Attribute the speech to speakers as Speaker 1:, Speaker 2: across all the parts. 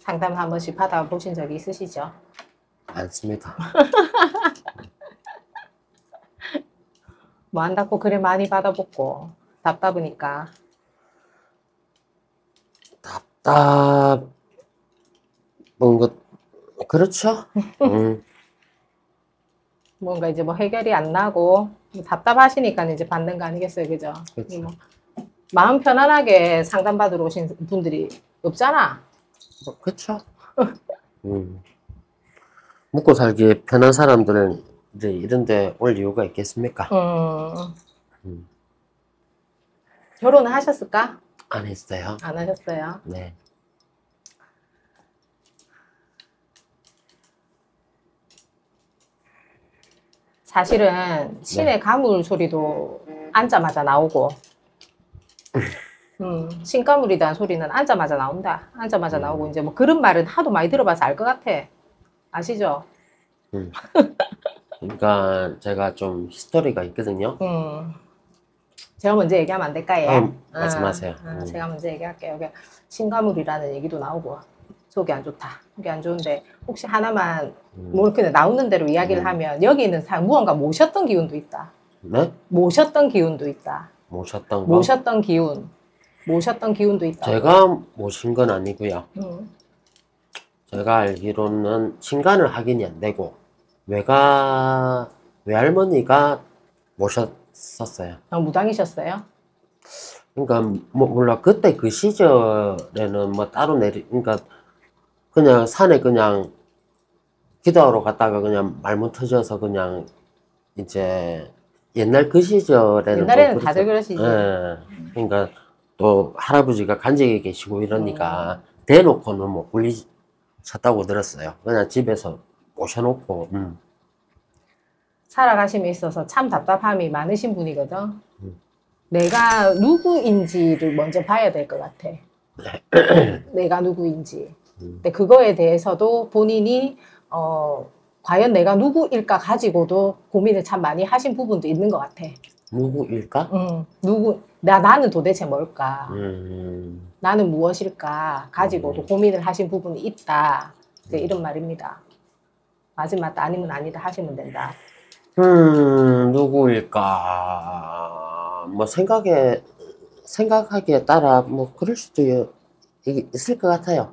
Speaker 1: 상담 한 번씩 받아보신 적이 있으시죠?
Speaker 2: 많습니다.
Speaker 1: 뭐 한다고 그래 많이 받아보고 답답하니까.
Speaker 2: 뭔가 그렇죠.
Speaker 1: 뭔가 이제 뭐 해결이 안 나고 답답하시니까 이제 받는 거 아니겠어요, 그죠?
Speaker 2: 그렇죠.
Speaker 1: 뭐 마음 편안하게 상담받으러 오신 분들이 없잖아.
Speaker 2: 그렇죠. 먹고 살기 편한 사람들은 이제 이런데 올 이유가 있겠습니까?
Speaker 1: 결혼은 하셨을까?
Speaker 2: 안 했어요.
Speaker 1: 안 하셨어요.
Speaker 2: 네.
Speaker 1: 사실은 신의 가물 소리도 앉자마자 나오고 신가물이라는 소리는 앉자마자 나온다. 앉자마자 나오고 이제 뭐 그런 말은 하도 많이 들어봐서 알 것 같아. 아시죠?
Speaker 2: 그러니까 제가 좀 히스토리가 있거든요.
Speaker 1: 제가 먼저 얘기하면 안 될까요?
Speaker 2: 말씀하세요.
Speaker 1: 제가 먼저 얘기할게요. 여기 신가물이라는 얘기도 나오고 속이 안 좋다. 속이 안 좋은데 혹시 하나만 뭐 그냥 나오는 대로 이야기를 하면 여기 있는 사람 무언가 모셨던 기운도 있다.
Speaker 2: 네?
Speaker 1: 모셨던 기운도 있다.
Speaker 2: 모셨던 거?
Speaker 1: 모셨던 기운. 모셨던 기운도 있다.
Speaker 2: 제가 모신 건 아니고요. 제가 알기로는 신간을 확인이 안 되고 외할머니가 모셨었어요.
Speaker 1: 무당이셨어요?
Speaker 2: 그러니까 뭐 몰라 그때 그 시절에는 뭐 따로 그러니까 그냥 산에 그냥 기도하러 갔다가 그냥 말문 터져서 그냥 이제 옛날 그 시절에는
Speaker 1: 옛날에는 다들 그러시지.
Speaker 2: 예. 그러니까 또 할아버지가 간직에 계시고 이러니까 대놓고는 뭐 물리쳤다고 들었어요. 그냥 집에서 모셔놓고.
Speaker 1: 살아가심에 있어서 참 답답함이 많으신 분이거든. 내가 누구인지를 먼저 봐야 될 것 같아. 내가 누구인지. 근데 그거에 대해서도 본인이 과연 내가 누구일까 가지고도 고민을 참 많이 하신 부분도 있는 것 같아.
Speaker 2: 누구일까?
Speaker 1: 나는 도대체 뭘까? 나는 무엇일까? 가지고도 고민을 하신 부분이 있다. 이제 이런 말입니다. 맞으면 맞다, 아니면 아니다 하시면 된다.
Speaker 2: 누구일까? 뭐 생각하기에 따라 뭐 그럴 수도 있을 것 같아요.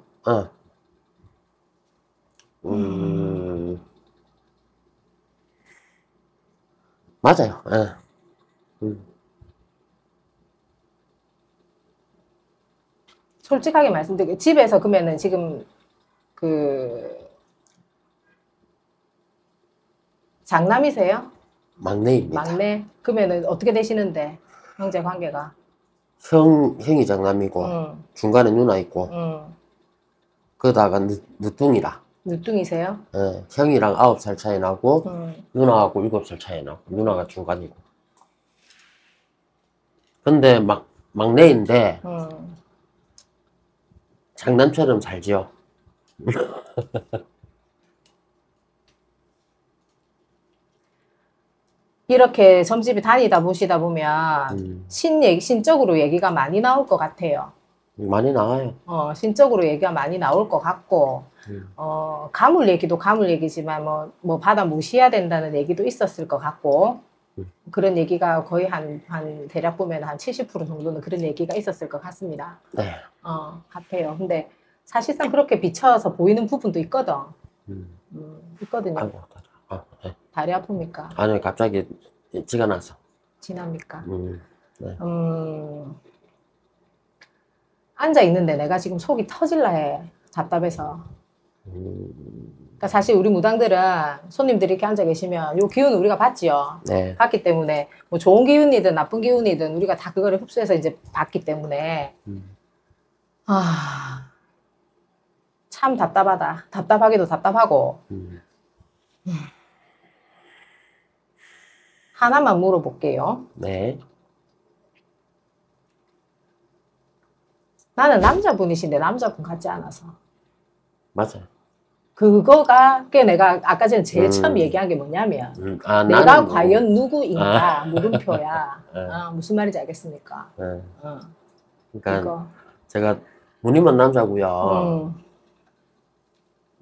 Speaker 2: 맞아요.
Speaker 1: 솔직하게 말씀드릴게요. 집에서 그러면은 지금 장남이세요?
Speaker 2: 막내입니다.
Speaker 1: 막내? 그러면은 어떻게 되시는데? 형제 관계가?
Speaker 2: 형이 장남이고 중간에 누나 있고 그러다가 늦둥이라.
Speaker 1: 늦둥이세요?
Speaker 2: 형이랑 9살 차이 나고 누나하고 7살 차이 나고 누나가 중간이고. 근데 막내인데 장남처럼 살지요.
Speaker 1: 이렇게 점집에 다니다 보시다 보면 신적으로 얘기가 많이 나올 것 같아요.
Speaker 2: 많이 나와요.
Speaker 1: 신적으로 얘기가 많이 나올 것 같고 가물 얘기도 가물 얘기지만 뭐 받아 모셔야 된다는 얘기도 있었을 것 같고 그런 얘기가 거의 한 대략 보면 한 70% 정도는 그런 얘기가 있었을 것 같습니다.
Speaker 2: 네.
Speaker 1: 같아요. 근데 사실상 그렇게 비춰서 보이는 부분도 있거든. 있거든요.
Speaker 2: 아이고, 네.
Speaker 1: 다리 아픕니까?
Speaker 2: 아니 갑자기 지가 나서.
Speaker 1: 지납니까?
Speaker 2: 네.
Speaker 1: 앉아 있는데 내가 지금 속이 터질라 해. 답답해서. 그러니까 사실 우리 무당들은 손님들이 이렇게 앉아 계시면 요 기운을 우리가 받지요.
Speaker 2: 네.
Speaker 1: 받기 때문에 뭐 좋은 기운이든 나쁜 기운이든 우리가 다 그거를 흡수해서 이제 받기 때문에 참 답답하다. 답답하기도 답답하고. 하나만 물어볼게요.
Speaker 2: 네.
Speaker 1: 나는 남자분이신데 남자분 같지 않아서.
Speaker 2: 맞아요.
Speaker 1: 그거가 내가 아까 전에 제일 처음 얘기한 게 뭐냐면 내가 과연 누구인가 물음표야. 무슨 말인지 알겠습니까?
Speaker 2: 네. 그러니까
Speaker 1: 그거.
Speaker 2: 제가 무늬만 남자고요.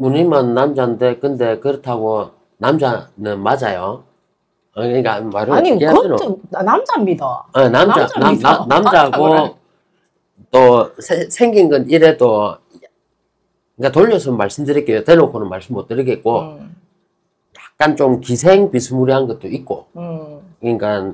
Speaker 2: 누님은 남자인데 근데 그렇다고 남자는 맞아요. 그러니까 말을
Speaker 1: 아니,
Speaker 2: 어떻게 하지는
Speaker 1: 그것도 남자입니다.
Speaker 2: 남자고
Speaker 1: 남자입니다.
Speaker 2: 또 생긴 건 이래도 그러니까 돌려서 말씀드릴게요. 대놓고는 말씀 못 드리겠고 약간 좀 기생 비스무리한 것도 있고 그러니까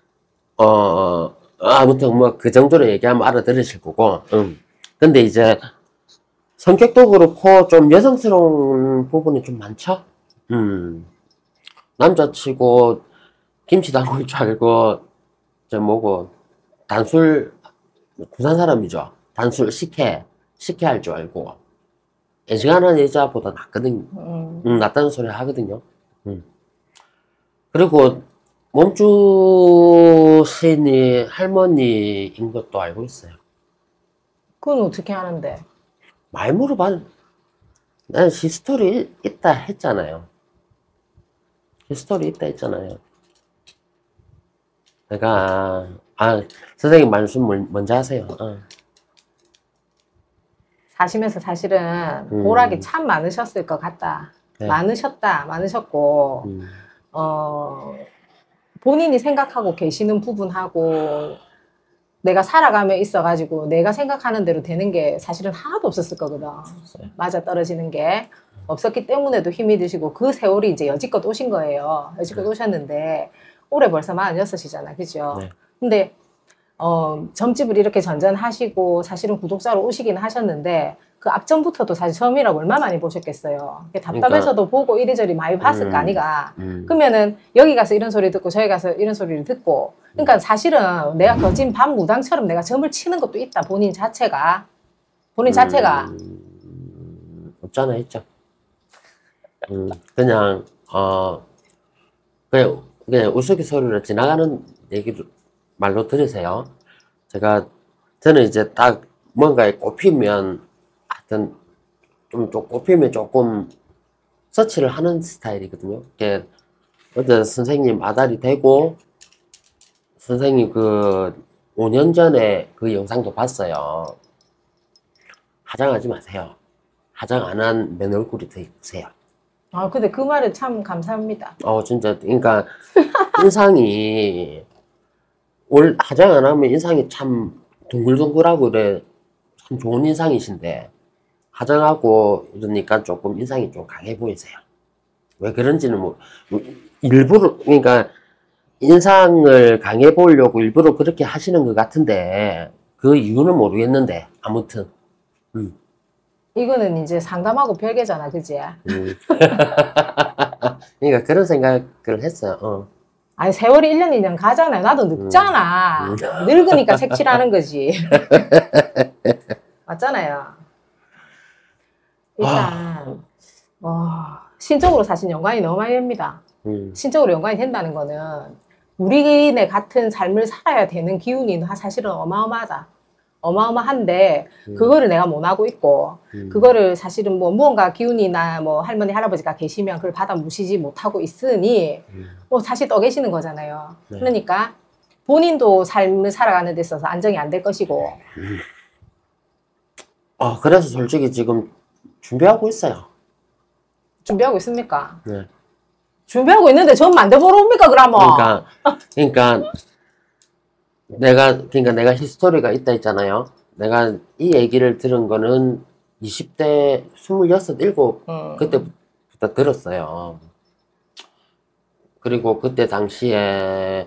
Speaker 2: 아무튼 뭐 그 정도로 얘기하면 알아들으실 거고 근데 이제 성격도 그렇고 좀 여성스러운 부분이 좀 많죠. 남자치고 김치 담글 줄 알고 저 뭐고 단술 부산 사람이죠. 단술 식혜 할 줄 알고 애지간한 여자보다 낫거든요. 낫다는 소리 하거든요. 그리고 몸주신이 할머니인 것도 알고 있어요.
Speaker 1: 그건 어떻게 하는데?
Speaker 2: 말 물어봐. 난 히스토리 있다 했잖아요. 히스토리 있다 했잖아요. 내가 선생님 말씀 먼저 하세요.
Speaker 1: 사시면서 사실은 보락이 참 많으셨을 것 같다.
Speaker 2: 네.
Speaker 1: 많으셨고 본인이 생각하고 계시는 부분하고 내가 살아가며 있어가지고 내가 생각하는 대로 되는 게 사실은 하나도 없었을 거거든. 맞아 떨어지는 게 없었기 때문에도 힘이 드시고 그 세월이 이제 여지껏 오신 거예요. 여지껏 오셨는데 올해 벌써 46이잖아. 그죠?
Speaker 2: 네.
Speaker 1: 근데 점집을 이렇게 전전하시고 사실은 구독자로 오시기는 하셨는데 그 앞전부터도 사실 처음이라고 얼마 많이 보셨겠어요. 답답해서도 보고 이리저리 많이 봤을 거 아니가. 그러면은 여기 가서 이런 소리 듣고 저기 가서 이런 소리를 듣고 그러니까 사실은 내가 거진 밤무당처럼 내가 점을 치는 것도 있다. 본인 자체가
Speaker 2: 없잖아 했죠. 그냥 그냥 우스갯소리로 지나가는 얘기를 말로 들으세요. 저는 이제 딱 뭔가에 꼽히면 하여튼 좀 꼽히면 조금 서치를 하는 스타일이거든요. 어제 선생님 아다리 되고 선생님 그 5년 전에 그 영상도 봤어요. 화장하지 마세요. 화장 안 한 맨 얼굴이 더 이쁘세요.
Speaker 1: 근데 그 말은 참 감사합니다.
Speaker 2: 진짜 그러니까 인상이 화장 안 하면 인상이 참 둥글둥글하고 그래 참 좋은 인상이신데 화장하고 이러니까 조금 인상이 좀 강해 보이세요. 왜 그런지는 일부러 그러니까 인상을 강해 보이려고 일부러 그렇게 하시는 것 같은데 그 이유는 모르겠는데 아무튼
Speaker 1: 이거는 이제 상담하고 별개잖아, 그지?
Speaker 2: 그러니까 그런 생각을 했어요.
Speaker 1: 아니 세월이 1년 2년 가잖아요. 나도 늙잖아. 늙으니까 색칠하는 거지. 맞잖아요. 일단 신적으로 사실 연관이 너무 많이 됩니다. 신적으로 연관이 된다는 거는 우리네 같은 삶을 살아야 되는 기운이 사실은 어마어마하다. 어마어마한데 그거를 내가 못 하고 있고 그거를 사실은 뭐 무언가 기운이나 뭐 할머니 할아버지가 계시면 그걸 받아 무시지 못하고 있으니 뭐 사실 떠 계시는 거잖아요.
Speaker 2: 네.
Speaker 1: 그러니까 본인도 삶을 살아가는 데 있어서 안정이 안 될 것이고
Speaker 2: 그래서 솔직히 지금 준비하고 있어요.
Speaker 1: 준비하고 있습니까?
Speaker 2: 네.
Speaker 1: 준비하고 있는데 전 만들어보러 옵니까 그러면?
Speaker 2: 그러니까 내가 히스토리가 있다 했잖아요. 내가 이 얘기를 들은 거는 20대 26, 7 그때부터 들었어요. 그리고 그때 당시에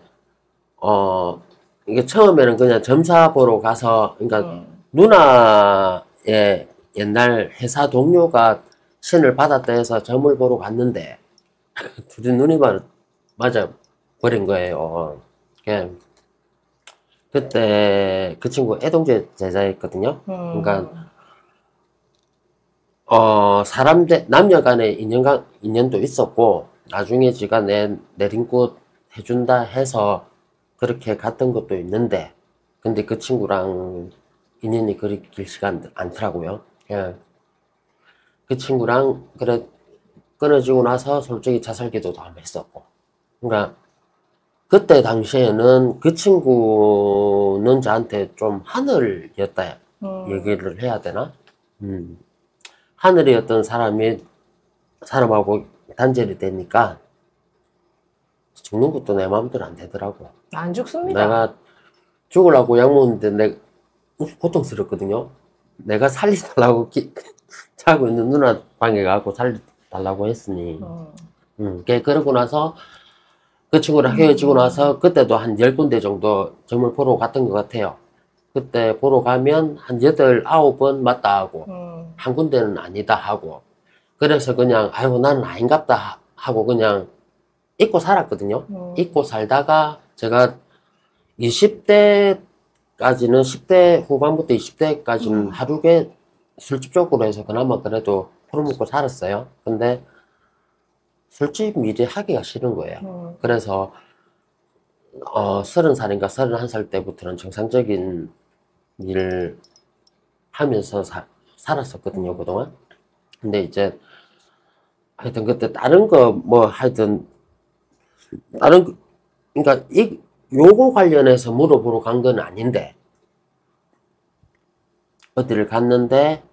Speaker 2: 이게 처음에는 그냥 점사 보러 가서 그러니까 누나의 옛날 회사 동료가 신을 받았다 해서 점을 보러 갔는데 둘이 눈이 맞아 버린 거예요. 그때 그 친구 애동제 제자였거든요. 그러니까 남녀 간의 인연도 있었고 나중에 지가 내린꽃 해준다 해서 그렇게 갔던 것도 있는데 근데 그 친구랑 인연이 그리 길지가 않더라고요. 그 친구랑 그래 끊어지고 나서 솔직히 자살기도도 한번 했었고 그러니까 그때 당시에는 그 친구는 저한테 좀 하늘이었다 얘기를 해야 되나? 하늘이었던 사람하고 단절이 되니까 죽는 것도 내 마음대로 안 되더라고.
Speaker 1: 안 죽습니다.
Speaker 2: 내가 죽으려고 약 먹는데 내가 고통스럽거든요. 내가 살리달라고 자고 있는 누나 방에 가고 살리달라고 했으니. 그러고 나서 그 친구랑 헤어지고 나서 그때도 한 10군데 정도 점을 보러 갔던 것 같아요. 그때 보러 가면 한 8, 9번 맞다 하고 한 군데는 아니다 하고 그래서 그냥 아이고 나는 아닌갑다 하고 그냥 잊고 살았거든요. 잊고 살다가 제가 20대까지는 10대 후반부터 20대까지는 하루에 술집 쪽으로 해서 그나마 그래도 풀어먹고 살았어요. 근데 술집 미리 하기가 싫은 거예요. 그래서 30살인가 31살 때부터는 정상적인 일을 하면서 살았었거든요, 그동안. 근데 이제 하여튼 그때 다른 거 뭐 하여튼 다른 그러니까 요거 관련해서 물어보러 간 건 아닌데 어디를 갔는데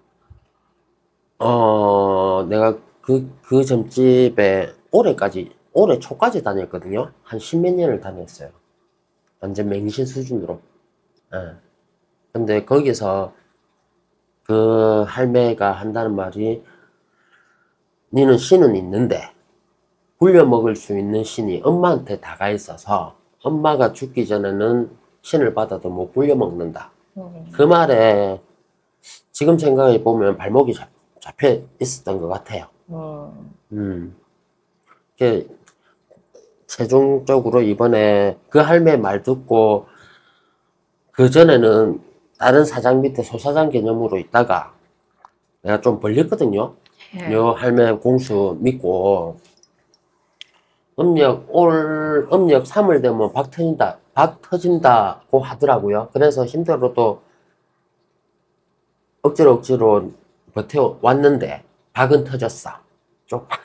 Speaker 2: 내가 그 점집에 올해 초까지 다녔거든요. 한 10몇 년을 다녔어요. 완전 맹신 수준으로. 예. 근데 거기서 그 할매가 한다는 말이 니는 신은 있는데 불려먹을 수 있는 신이 엄마한테 다가 있어서 엄마가 죽기 전에는 신을 받아도 못 불려먹는다. 그 말에 지금 생각해 보면 발목이 잡혀 있었던 것 같아요. 최종적으로 이번에 그 할매 말 듣고 그 전에는 다른 사장 밑에 소사장 개념으로 있다가 내가 좀 벌렸거든요. 요 할매 공수 믿고 음력 3월 되면 박 터진다고 하더라고요. 그래서 힘들어도 억지로 버텨왔는데 박은 터졌어. 쪽박.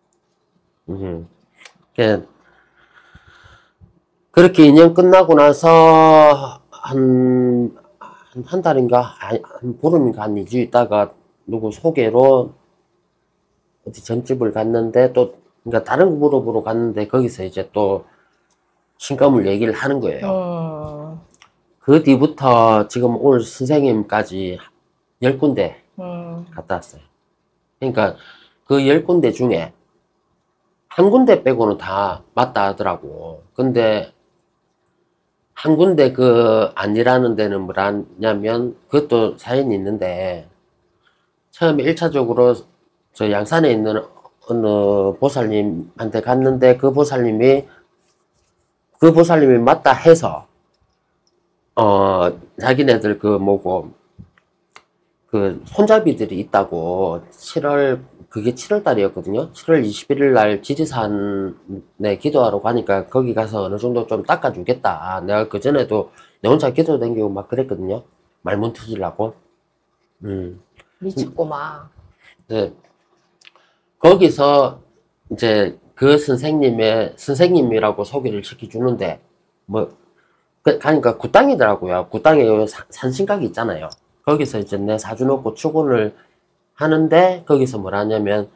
Speaker 2: 그렇게 2년 끝나고 나서 한 달인가 한 보름인가 한 2주 있다가 누구 소개로 어디 점집을 갔는데 또 그러니까 다른 거 물어보러 갔는데 거기서 이제 또 신가물 얘기를 하는 거예요. 그 뒤부터 지금 오늘 선생님까지 10군데 갔다 왔어요. 그러니까 그 10군데 중에 한 군데 빼고는 다 맞다 하더라고. 근데 한 군데 그 아니라는 데는 뭐냐면 그것도 사연이 있는데 처음에 1차적으로 저 양산에 있는 어느 보살님한테 갔는데 그 보살님이 맞다 해서 자기네들 그 뭐고 그 손잡이들이 있다고 그게 7월 달이었거든요. 7월 21일 날 지리산에 기도하러 가니까 거기 가서 어느 정도 좀 닦아주겠다. 내가 그 전에도 내 혼자 기도 다니고 막 그랬거든요. 말문 터지려고.
Speaker 1: 미쳤구만.
Speaker 2: 네. 거기서 이제 그 선생님이라고 소개를 시켜주는데 가니까 굿당이더라고요. 굿당에 산신각이 있잖아요. 거기서 이제 내 사주놓고 출근을 하는데 거기서 뭐라 하냐면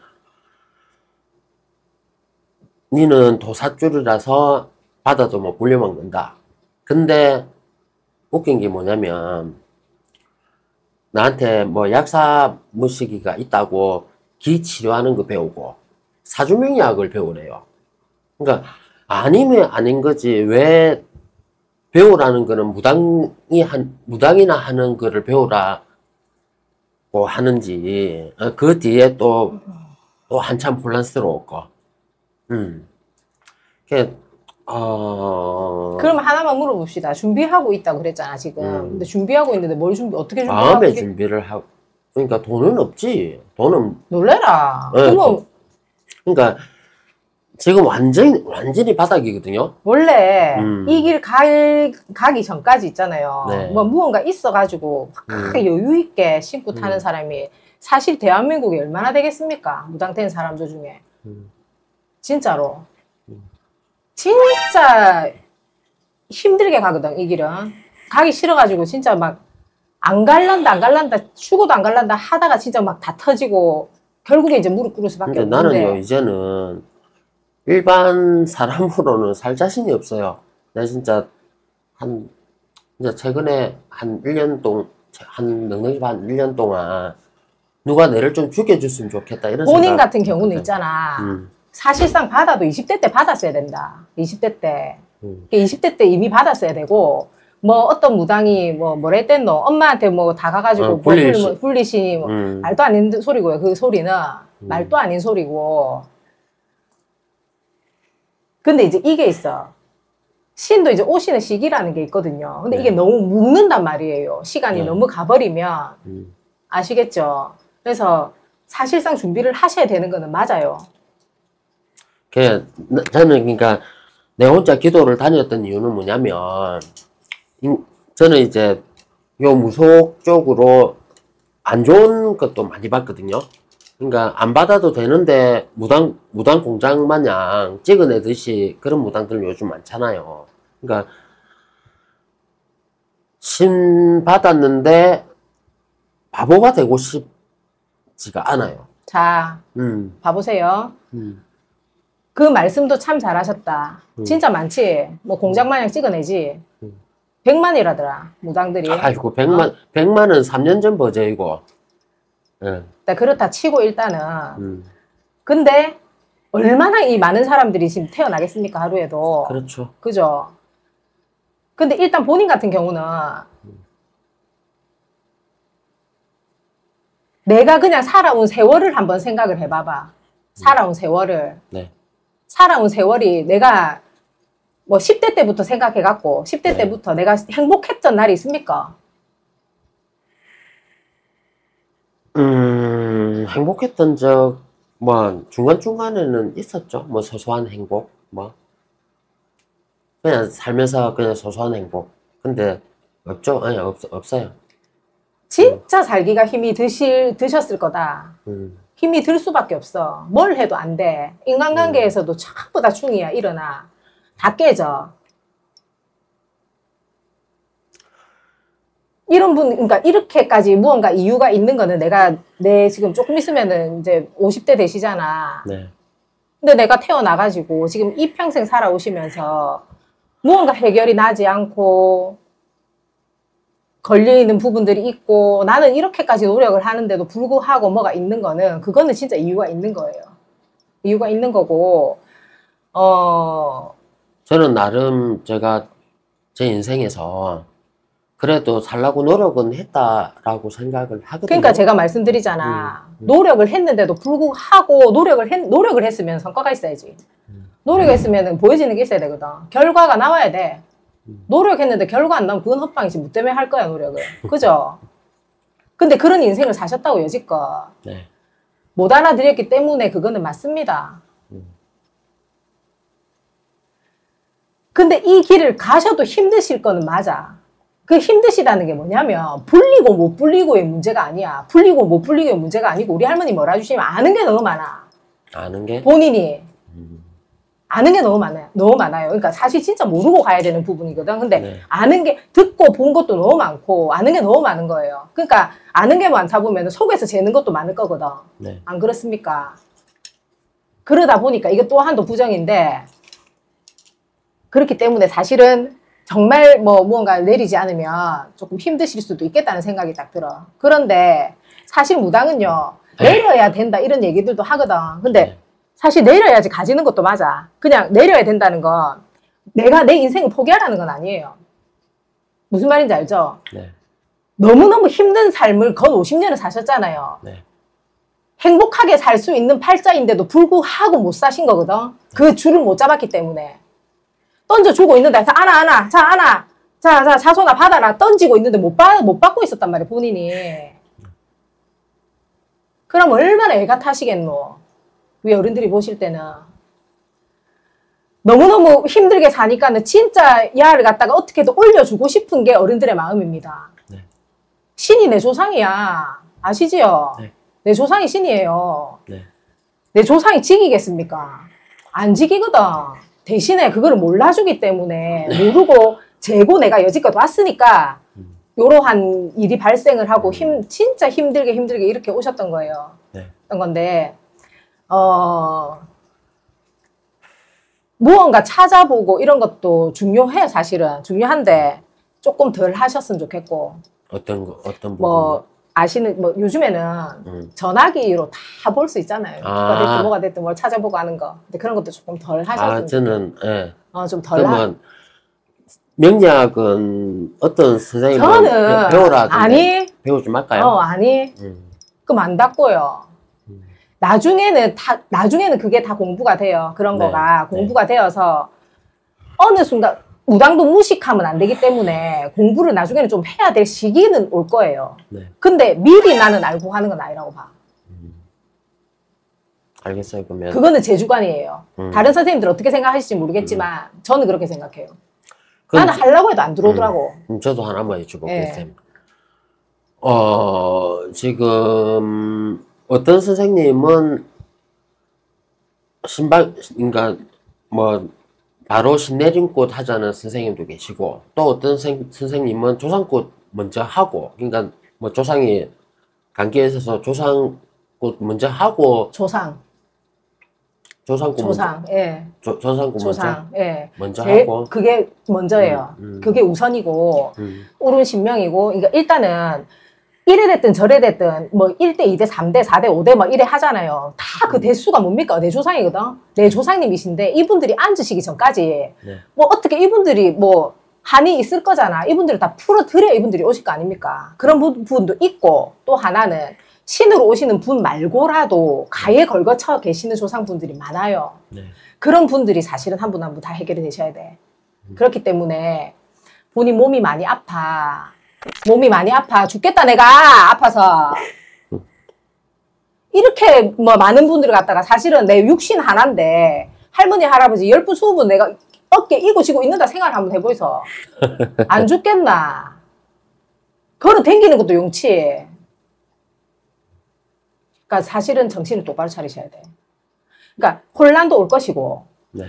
Speaker 2: 니는 도사줄이라서 받아도 뭐 불려먹는다. 근데 웃긴 게 뭐냐면 나한테 뭐 약사 무시기가 있다고 기 치료하는 거 배우고 사주명리학을 배우래요. 그러니까 아니면 아닌 거지 왜 배우라는 거는 무당이나 하는 거를 배우라고 하는지 그 뒤에 또 한참 혼란스러웠고
Speaker 1: 그럼 하나만 물어봅시다. 준비하고 있다고 그랬잖아 지금. 근데 준비하고 있는데 어떻게 준비하고
Speaker 2: 마음의 준비를 하고 그러니까 돈은 없지. 돈은
Speaker 1: 놀래라.
Speaker 2: 네,
Speaker 1: 그러면
Speaker 2: 그러니까 지금 완전히 바닥이거든요.
Speaker 1: 원래 이 길 가기 전까지 있잖아요.
Speaker 2: 네.
Speaker 1: 뭐 무언가 있어가지고 크게 여유 있게 신고 타는 사람이 사실 대한민국에 얼마나 되겠습니까? 무당된 사람들 중에. 진짜로. 진짜 힘들게 가거든, 이 길은. 가기 싫어가지고 진짜 막 안 갈란다, 안 갈란다, 죽어도 안 갈란다 하다가 진짜 막 다 터지고, 결국에 이제 무릎 꿇을 수밖에
Speaker 2: 근데
Speaker 1: 없는데.
Speaker 2: 나는요, 이제는 일반 사람으로는 살 자신이 없어요. 내가 진짜 이제 최근에 한 1년 넉넉히 한 1년 동안 누가 내를 좀 죽여줬으면 좋겠다, 이런
Speaker 1: 본인
Speaker 2: 생각.
Speaker 1: 같은 경우는 있잖아. 사실상 받아도 20대 때 받았어야 된다. 20대 때. 20대 때 이미 받았어야 되고, 뭐 어떤 무당이 뭐라 했댔노? 엄마한테 뭐 다 가가지고 불리시니 뭐 말도 아닌 소리고요. 그 소리는 말도 아닌 소리고. 근데 이제 이게 있어. 신도 이제 오시는 시기라는 게 있거든요. 근데 이게 너무 묵는단 말이에요. 시간이 너무 가버리면. 아시겠죠? 그래서 사실상 준비를 하셔야 되는 거는 맞아요.
Speaker 2: 저는 그러니까 내 혼자 기도를 다녔던 이유는 뭐냐면, 저는 이제 요 무속 쪽으로 안 좋은 것도 많이 봤거든요. 그러니까 안 받아도 되는데 무당 공장 마냥 찍어내듯이 그런 무당들 요즘 많잖아요. 그러니까 신 받았는데 바보가 되고 싶지가 않아요.
Speaker 1: 자, 봐보세요. 그 말씀도 참 잘하셨다. 진짜 많지. 뭐 공장 마냥 찍어내지. 100만이라더라 무당들이.
Speaker 2: 아이고 100만은 3년 전 버저이고.
Speaker 1: 그렇다 치고 일단은. 근데 얼마나 이 많은 사람들이 지금 태어나겠습니까 하루에도.
Speaker 2: 그렇죠.
Speaker 1: 그죠. 근데 일단 본인 같은 경우는 내가 그냥 살아온 세월을 한번 생각을 해봐봐. 살아온 세월을.
Speaker 2: 네.
Speaker 1: 살아온 세월이 내가 뭐 10대 때부터 생각해갖고 10대 때부터 내가 행복했던 날이 있습니까?
Speaker 2: 행복했던 뭐 중간중간에는 있었죠. 뭐 소소한 행복, 뭐 그냥 살면서 그냥 소소한 행복. 근데 없죠? 아니 없어요.
Speaker 1: 진짜 살기가 힘이 드셨을 거다. 힘이 들 수밖에 없어. 뭘 해도 안 돼. 인간관계에서도 전부 다 충이야. 일어나. 다 깨져. 이런 분, 그러니까 이렇게까지 무언가 이유가 있는 거는 내 지금 조금 있으면은 이제 50대 되시잖아.
Speaker 2: 네.
Speaker 1: 근데 내가 태어나가지고 지금 이 평생 살아오시면서 무언가 해결이 나지 않고 걸려있는 부분들이 있고 나는 이렇게까지 노력을 하는데도 불구하고 뭐가 있는 거는 그거는 진짜 이유가 있는 거예요. 이유가 있는 거고
Speaker 2: 저는 나름 제가 제 인생에서 그래도 살라고 노력은 했다라고 생각을 하거든요.
Speaker 1: 그러니까 제가 말씀드리잖아. 노력을 했는데도 불구하고 노력을 했으면 성과가 있어야지. 노력했으면 보여지는 게 있어야 되거든. 결과가 나와야 돼. 노력했는데 결과 안 나오면 그건 헛방이지. 뭐 때문에 할 거야 노력을. 그죠? 근데 그런 인생을 사셨다고 여지껏.
Speaker 2: 네.
Speaker 1: 못 알아들였기 때문에 그거는 맞습니다. 근데 이 길을 가셔도 힘드실 거는 맞아. 그 힘드시다는 게 뭐냐면 불리고 못 불리고의 문제가 아니야. 불리고 못 불리고의 문제가 아니고 우리 할머니 뭐라 주시면 아는 게 너무 많아.
Speaker 2: 아는 게?
Speaker 1: 본인이. 아는 게 너무 많아요. 너무 많아요. 그러니까 사실 진짜 모르고 가야 되는 부분이거든. 근데 아는 게 듣고 본 것도 너무 많고 아는 게 너무 많은 거예요. 그러니까 아는 게 많다 보면 속에서 재는 것도 많을 거거든. 안 그렇습니까? 그러다 보니까 이게 또 한도 부정인데 그렇기 때문에 사실은 정말 뭐 무언가 내리지 않으면 조금 힘드실 수도 있겠다는 생각이 딱 들어. 그런데 사실 무당은요. 내려야 된다 이런 얘기들도 하거든. 근데 사실 내려야지 가지는 것도 맞아. 그냥 내려야 된다는 건 내가 내 인생을 포기하라는 건 아니에요. 무슨 말인지 알죠?
Speaker 2: 네.
Speaker 1: 너무너무 힘든 삶을 건 50년을 사셨잖아요.
Speaker 2: 네.
Speaker 1: 행복하게 살 수 있는 팔자인데도 불구하고 못 사신 거거든. 그 줄을 못 잡았기 때문에. 던져주고 있는데 자 안아 자 사소나 받아라 던지고 있는데 못 받고 있었단 말이야 본인이. 그럼 얼마나 애가 타시겠노. 우리 어른들이 보실 때는 너무너무 힘들게 사니까는 진짜 야를 갖다가 어떻게든 올려주고 싶은 게 어른들의 마음입니다.
Speaker 2: 네.
Speaker 1: 신이 내 조상이야. 아시지요?
Speaker 2: 네.
Speaker 1: 내 조상이 신이에요.
Speaker 2: 네.
Speaker 1: 내 조상이 지기겠습니까? 안 지기거든. 대신에 그거를 몰라주기 때문에 모르고 재고 내가 여지껏 왔으니까 요러한 일이 발생을 하고 진짜 힘들게 이렇게 오셨던 거예요.
Speaker 2: 네.
Speaker 1: 건데 무언가 찾아보고 이런 것도 중요해요. 사실은 중요한데 조금 덜 하셨으면 좋겠고.
Speaker 2: 어떤 부분?
Speaker 1: 뭐 아시는 뭐 요즘에는 전화기로 다 볼 수 있잖아요. 뭐가 됐든 뭘 찾아보고 하는 거. 근데 그런 것도 조금 덜 하셨으면
Speaker 2: 저는 예.
Speaker 1: 좀 덜
Speaker 2: 그러면 명리학은 어떤 선생님은
Speaker 1: 저는
Speaker 2: 배우라
Speaker 1: 아니
Speaker 2: 배우지 말까요?
Speaker 1: 아니 그럼 안 닫고요. 나중에는 그게 다 공부가 돼요. 그런
Speaker 2: 네.
Speaker 1: 거가 공부가 되어서 어느 순간 무당도 무식하면 안 되기 때문에 공부를 나중에는 좀 해야 될 시기는 올 거예요.
Speaker 2: 네.
Speaker 1: 근데 미리 나는 알고 하는 건 아니라고 봐.
Speaker 2: 알겠어요. 그러면
Speaker 1: 그거는 제 주관이에요. 다른 선생님들 어떻게 생각하실지 모르겠지만 저는 그렇게 생각해요. 나는 하려고 해도 안 들어오더라고.
Speaker 2: 저도 하나만 여쭤볼게요.
Speaker 1: 네.
Speaker 2: 지금 어떤 선생님은 그러니까 뭐 바로 신내림꽃 하자는 선생님도 계시고 또 어떤 선생님은 조상꽃 먼저 하고 그러니까 뭐 조상이 관계에 있어서 조상꽃 먼저 하고 조상꽃
Speaker 1: 예.
Speaker 2: 조상꽃
Speaker 1: 예.
Speaker 2: 먼저 하고
Speaker 1: 그게 먼저예요. 그게 우선이고 옳은 신명이고 그러니까 일단은 이래 됐든 저래 됐든 뭐 1대 2대 3대 4대 5대 막 이래 하잖아요. 다 그 대수가 뭡니까? 내 조상이거든. 내 조상님이신데 이분들이 앉으시기 전까지
Speaker 2: 네.
Speaker 1: 뭐 어떻게 이분들이 뭐 한이 있을 거잖아. 이분들을 다 풀어드려야 이분들이 오실 거 아닙니까? 그런 부분도 있고 또 하나는 신으로 오시는 분 말고라도 가에 걸거쳐 계시는 조상분들이 많아요.
Speaker 2: 네.
Speaker 1: 그런 분들이 사실은 한 분 한 분 다 해결이 되셔야 돼. 그렇기 때문에 본인 몸이 많이 아파 죽겠다 내가 아파서 이렇게 뭐 많은 분들을 갖다가 사실은 내 육신 하나인데 할머니 할아버지 10분 20분 내가 어깨 이고 지고 있는다 생각을 한번 해보이소. 안 죽겠나. 걸어 댕기는 것도 용치. 그러니까 사실은 정신을 똑바로 차리셔야 돼. 그러니까 혼란도 올 것이고
Speaker 2: 네.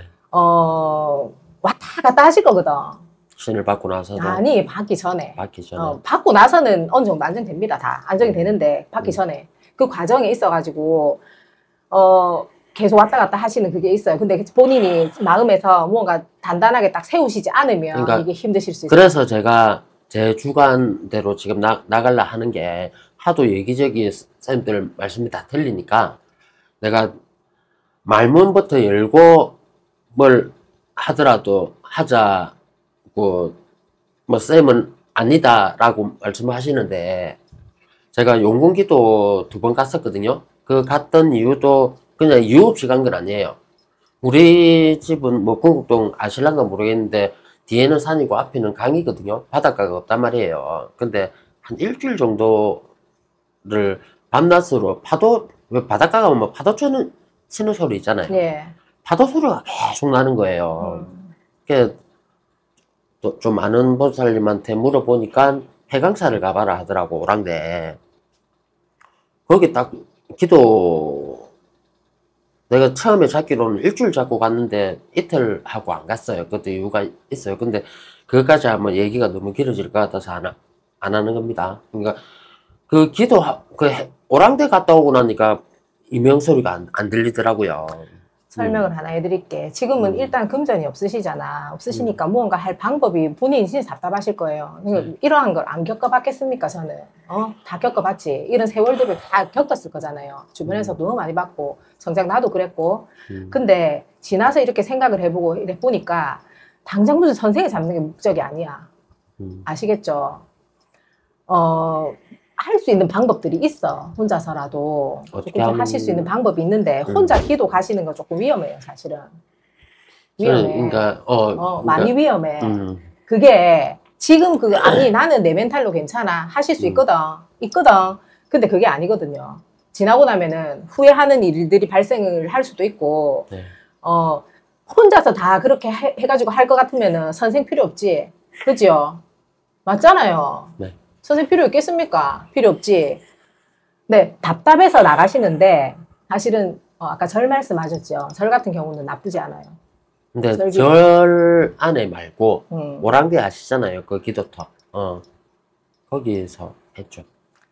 Speaker 1: 왔다 갔다 하실 거거든.
Speaker 2: 신을 받고 나서도
Speaker 1: 아니 받기 전에
Speaker 2: 받고
Speaker 1: 받고 나서는 어느 정도 안정됩니다. 다 안정이 되는데 받기 전에 그 과정에 있어가지고 계속 왔다 갔다 하시는 그게 있어요. 근데 본인이 마음에서 뭔가 단단하게 딱 세우시지 않으면
Speaker 2: 그러니까
Speaker 1: 이게 힘드실 수 있어요.
Speaker 2: 그래서 제가 제 주관대로 지금 나갈라 하는 게 하도 여기저기 선생님들 말씀이 다 들리니까 내가 말문부터 열고 뭘 하더라도 하자고 뭐 쌤은 아니다라고 말씀하시는데 제가 용궁기도 2번 갔었거든요. 그 갔던 이유도 그냥 이유 없이 간 건 아니에요. 우리 집은 뭐 궁곡동 아실란가 모르겠는데 뒤에는 산이고 앞에는 강이거든요. 바닷가가 없단 말이에요. 근데 한 일주일 정도를 밤낮으로 왜 바닷가 가면 뭐 파도 치는 소리 있잖아요.
Speaker 1: 예.
Speaker 2: 파도 소리가 계속 나는 거예요. 그게 또 좀 아는 보살님한테 물어보니까 해강사를 가봐라 하더라고, 오랑대. 거기 딱 내가 처음에 잡기로는 일주일 잡고 갔는데 이틀 하고 안 갔어요. 그것도 이유가 있어요. 근데 그것까지 하면 얘기가 너무 길어질 것 같아서 안 하는 겁니다. 그러니까 오랑대 갔다 오고 나니까 이명소리가 안 들리더라고요.
Speaker 1: 설명을 하나 해드릴게. 지금은 일단 금전이 없으시니까 무언가 할 방법이 본인이 진짜 답답하실 거예요. 그러니까 이러한 걸 안 겪어봤겠습니까, 저는? 다 겪어봤지. 이런 세월들을 다 겪었을 거잖아요. 주변에서 너무 많이 봤고, 정작 나도 그랬고. 근데 지나서 이렇게 생각을 해보고 이래 보니까 당장 무슨 선생을 잡는 게 목적이 아니야. 아시겠죠? 할 수 있는 방법들이 있어. 혼자서라도 조금 하실 수 있는 방법이 있는데 혼자 기도 가시는 건 조금 위험해요. 사실은 위험해.
Speaker 2: 그러니까
Speaker 1: 많이 위험해. 그게 지금 아니 나는 내 멘탈로 괜찮아 하실 수 있거든. 근데 그게 아니거든요. 지나고 나면은 후회하는 일들이 발생을 할 수도 있고
Speaker 2: 네.
Speaker 1: 혼자서 다 그렇게 해가지고 할 것 같으면은 선생 필요 없지. 그죠? 맞잖아요.
Speaker 2: 네.
Speaker 1: 선생 필요 있겠습니까? 필요 없지. 네, 답답해서 나가시는데 사실은 아까 절 말씀하셨죠. 절 같은 경우는 나쁘지 않아요.
Speaker 2: 근데 절 안에 말고 오랑대 아시잖아요. 그 기도터. 거기에서 했죠.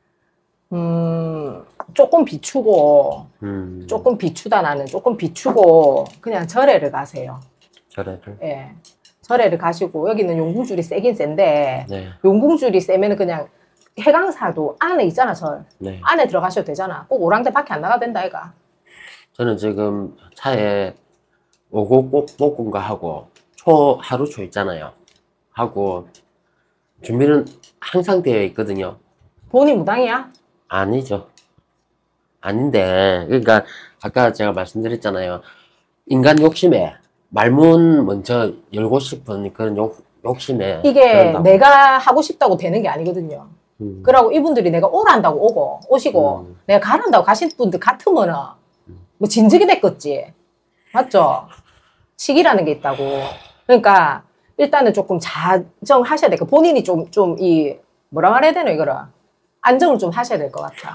Speaker 1: 조금 비추고,
Speaker 2: 음,
Speaker 1: 조금 비추다 나는 조금 비추고, 그냥 절에를 가세요.
Speaker 2: 절에를.
Speaker 1: 예. 절에를 가시고, 여기는 용궁줄이 세긴 센데,
Speaker 2: 네,
Speaker 1: 용궁줄이 세면은 그냥 해강사도 안에 있잖아, 절.
Speaker 2: 네.
Speaker 1: 안에 들어가셔도 되잖아. 꼭 오랑대 밖에 안 나가도 된다, 이가.
Speaker 2: 저는 지금 차에 오곡 볶음가 하고 하루초 있잖아요. 하고 준비는 항상 되어 있거든요.
Speaker 1: 본인 무당이야?
Speaker 2: 아니죠. 아닌데, 그러니까 아까 제가 말씀드렸잖아요. 인간 욕심에 말문 먼저 열고 싶은 그런 욕심에
Speaker 1: 이게
Speaker 2: 그런다고.
Speaker 1: 내가 하고 싶다고 되는 게 아니거든요.
Speaker 2: 음,
Speaker 1: 그러고 이분들이 내가 오란다고 오시고, 내가 가란다고 가신 분들 같으면은, 뭐 진즉이 됐겠지. 맞죠? 시기라는 게 있다고. 그러니까, 일단은 조금 자정하셔야 돼. 본인이 뭐라 말해야 되나, 이거를. 안정을 좀 하셔야 될 것 같아.